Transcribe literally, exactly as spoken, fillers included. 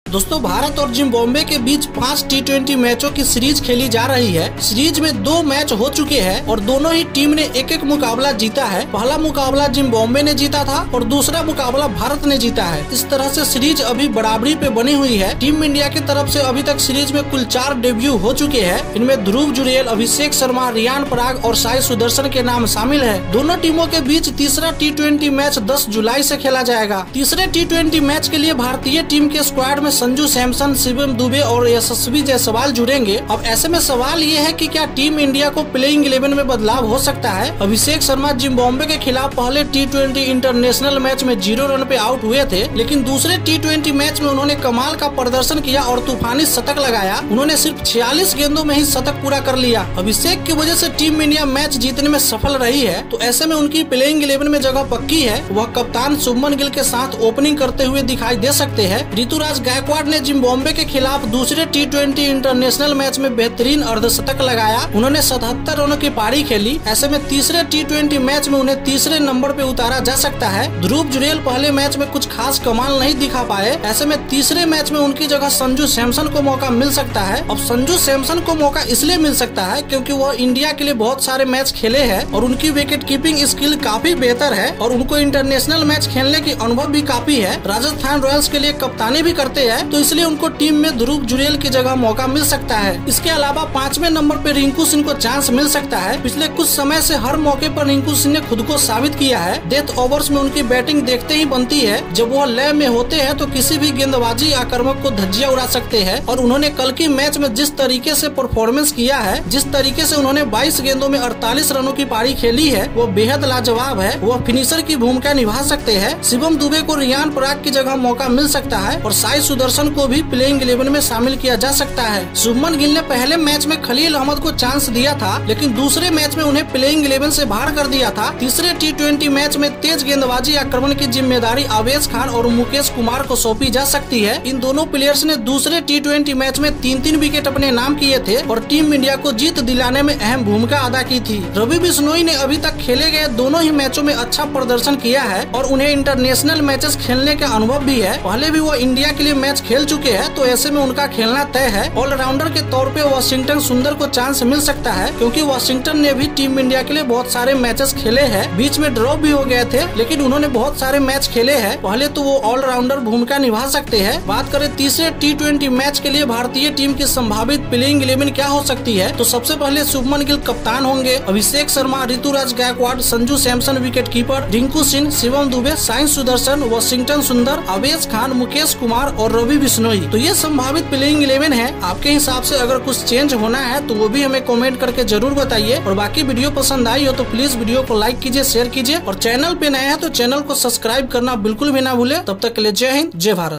दोस्तों भारत और जिम्बाब्वे के बीच पांच टी ट्वेंटी मैचों की सीरीज खेली जा रही है। सीरीज में दो मैच हो चुके हैं और दोनों ही टीम ने एक एक मुकाबला जीता है। पहला मुकाबला जिम्बाब्वे ने जीता था और दूसरा मुकाबला भारत ने जीता है। इस तरह से सीरीज अभी बराबरी पे बनी हुई है। टीम इंडिया की तरफ से अभी तक सीरीज में कुल चार डेब्यू हो चुके हैं। इनमें ध्रुव जुरेल, अभिषेक शर्मा, रियान पराग और साई सुदर्शन के नाम शामिल है। दोनों टीमों के बीच तीसरा टी ट्वेंटी मैच दस जुलाई से खेला जाएगा। तीसरे टी ट्वेंटी मैच के लिए भारतीय टीम के स्क्वाड में संजू सैमसन, शिवम दुबे और यशस्वी जायसवाल जुड़ेंगे। अब ऐसे में सवाल ये है कि क्या टीम इंडिया को प्लेइंग इलेवन में बदलाव हो सकता है। अभिषेक शर्मा जिम्बाब्वे के खिलाफ पहले टी ट्वेंटी इंटरनेशनल मैच में जीरो रन पे आउट हुए थे, लेकिन दूसरे टी ट्वेंटी मैच में उन्होंने कमाल का प्रदर्शन किया और तूफानी शतक लगाया। उन्होंने सिर्फ छियालीस गेंदों में ही शतक पूरा कर लिया। अभिषेक की वजह से टीम इंडिया मैच जीतने में सफल रही है, तो ऐसे में उनकी प्लेइंग इलेवन में जगह पक्की है। वह कप्तान शुभमन गिल के साथ ओपनिंग करते हुए दिखाई दे सकते हैं। ऋतुराज गायकवाड़ ने जिम्बाब्वे के खिलाफ दूसरे टी ट्वेंटी इंटरनेशनल मैच में बेहतरीन अर्धशतक लगाया। उन्होंने सतहत्तर रनों की पारी खेली। ऐसे में तीसरे टी ट्वेंटी मैच में उन्हें तीसरे नंबर पे उतारा जा सकता है। ध्रुव जुरेल पहले मैच में कुछ खास कमाल नहीं दिखा पाए। ऐसे में तीसरे मैच में उनकी जगह संजू सैमसन को मौका मिल सकता है। अब संजू सैमसन को मौका इसलिए मिल सकता है क्योंकि वह इंडिया के लिए बहुत सारे मैच खेले हैं और उनकी विकेट कीपिंग स्किल काफी बेहतर है और उनको इंटरनेशनल मैच खेलने की अनुभव भी काफी है। राजस्थान रॉयल्स के लिए कप्तानी भी करते हैं, तो इसलिए उनको टीम में ध्रुव जुरेल की जगह मौका मिल सकता है। इसके अलावा पांचवें नंबर पे रिंकू सिंह को चांस मिल सकता है। पिछले कुछ समय से हर मौके पर रिंकू सिंह ने खुद को साबित किया है। डेथ ओवर्स में उनकी बैटिंग देखते ही बनती है। जब वह लय में होते हैं तो किसी भी गेंदबाजी आक्रामक को धज्जियां उड़ा सकते हैं और उन्होंने कल की मैच में जिस तरीके से परफॉर्मेंस किया है, जिस तरीके से उन्होंने बाईस गेंदों में अड़तालीस रनों की पारी खेली है, वो बेहद लाजवाब है। वह फिनिशर की भूमिका निभा सकते हैं। शिवम दुबे को रियान पराग की जगह मौका मिल सकता है और साई सुदर्शन को भी प्लेइंग इलेवन में शामिल किया जा सकता है। शुभमन गिल ने पहले मैच में खलील अहमद को चांस दिया था, लेकिन दूसरे मैच में उन्हें प्लेइंग इलेवन से बाहर कर दिया था। तीसरे टी ट्वेंटी मैच में तेज गेंदबाजी आक्रमण की जिम्मेदारी आवेश खान और मुकेश कुमार को सौंपी जा सकती है। इन दोनों प्लेयर्स ने दूसरे टी ट्वेंटी मैच में तीन तीन विकेट अपने नाम किए थे और टीम इंडिया को जीत दिलाने में अहम भूमिका अदा की थी। रवि बिश्नोई ने अभी तक खेले गए दोनों ही मैचों में अच्छा प्रदर्शन किया है और उन्हें इंटरनेशनल मैचेस खेलने का अनुभव भी है। पहले भी वो इंडिया के लिए मैच खेल चुके हैं, तो ऐसे में उनका खेलना तय है। ऑलराउंडर के तौर पे वाशिंगटन सुंदर को चांस मिल सकता है, क्योंकि वाशिंगटन ने भी टीम इंडिया के लिए बहुत सारे मैचेस खेले हैं। बीच में ड्रॉप भी हो गए थे, लेकिन उन्होंने बहुत सारे मैच खेले हैं। पहले तो वो ऑलराउंडर भूमिका निभा सकते हैं। बात करें तीसरे टी ट्वेंटी मैच के लिए भारतीय टीम की संभावित प्लेइंग इलेवन क्या हो सकती है, तो सबसे पहले शुभमन गिल कप्तान होंगे। अभिषेक शर्मा, ऋतुराज गायकवाड़, संजू सैमसन विकेट कीपर, रिंकू सिंह, शिवम दुबे, साई सुदर्शन, वाशिंगटन सुंदर, आवेश खान, मुकेश कुमार और रवि बिश्नोई। तो ये संभावित प्लेइंग इलेवन है। आपके हिसाब से अगर कुछ चेंज होना है तो वो भी हमें कमेंट करके जरूर बताइए। और बाकी वीडियो पसंद आई हो तो प्लीज वीडियो को लाइक कीजिए, शेयर कीजिए और चैनल पे नए हैं तो चैनल को सब्सक्राइब करना बिल्कुल भी ना भूले। तब तक के लिए जय हिंद, जय भारत।